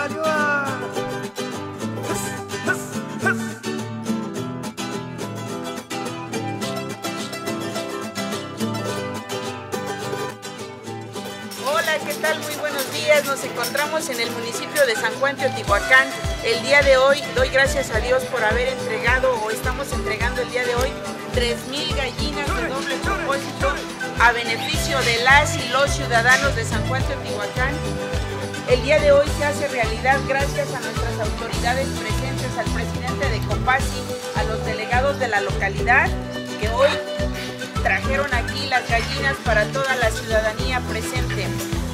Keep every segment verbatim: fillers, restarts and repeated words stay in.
Hola, ¿qué tal? Muy buenos días. Nos encontramos en el municipio de San Juan Teotihuacán. El día de hoy doy gracias a Dios por haber entregado, o estamos entregando el día de hoy, tres mil gallinas de doble propósito a beneficio de las y los ciudadanos de San Juan Teotihuacán. El día de hoy se hace realidad gracias a nuestras autoridades presentes, al presidente de COPASI, a los delegados de la localidad que hoy trajeron aquí las gallinas para toda la ciudadanía presente.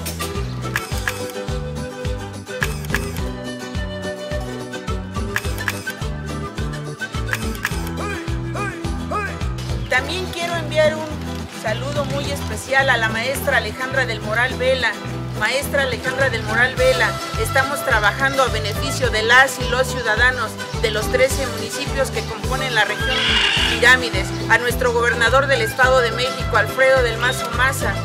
También quiero enviar un saludo muy especial a la maestra Alejandra del Moral Vela. Maestra Alejandra del Moral Vela, estamos trabajando a beneficio de las y los ciudadanos de los trece municipios que componen la región Pirámides. A nuestro gobernador del Estado de México, Alfredo del Mazo Maza.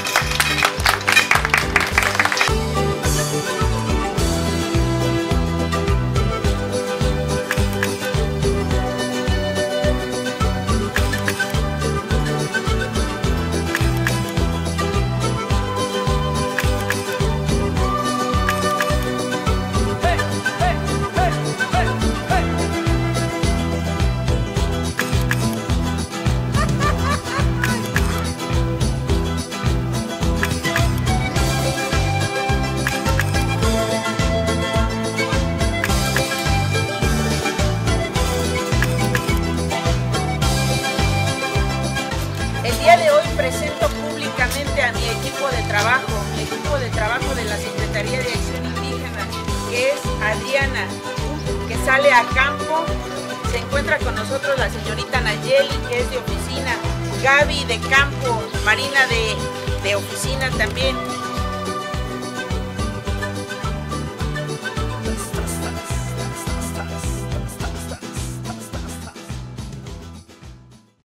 El día de hoy presento públicamente a mi equipo de trabajo, mi equipo de trabajo de la Secretaría de Acción Indígena, que es Adriana, que sale a campo. Se encuentra con nosotros la señorita Nayeli, que es de oficina, Gaby de campo, Marina de, de oficina también.